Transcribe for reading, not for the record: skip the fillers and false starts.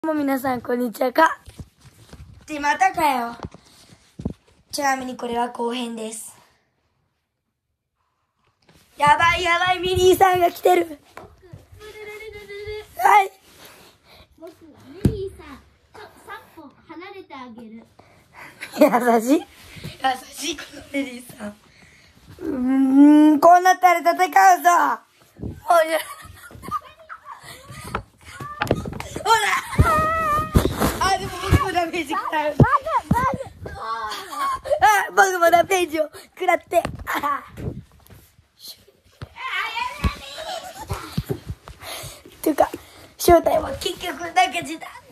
もう皆さんこんにちはか。ってまたかよ。ちなみにこれは後編です。やばいやばい、ミリーさんが来てる。はい。 僕がミリーさん、3歩離れてあげる。 優しい。優しいこのミリーさん。こうなったら戦うぞ。もうほら。でも僕もダメージ食らう。僕もダメージを食らって。っていうか、正体は結局中地だ。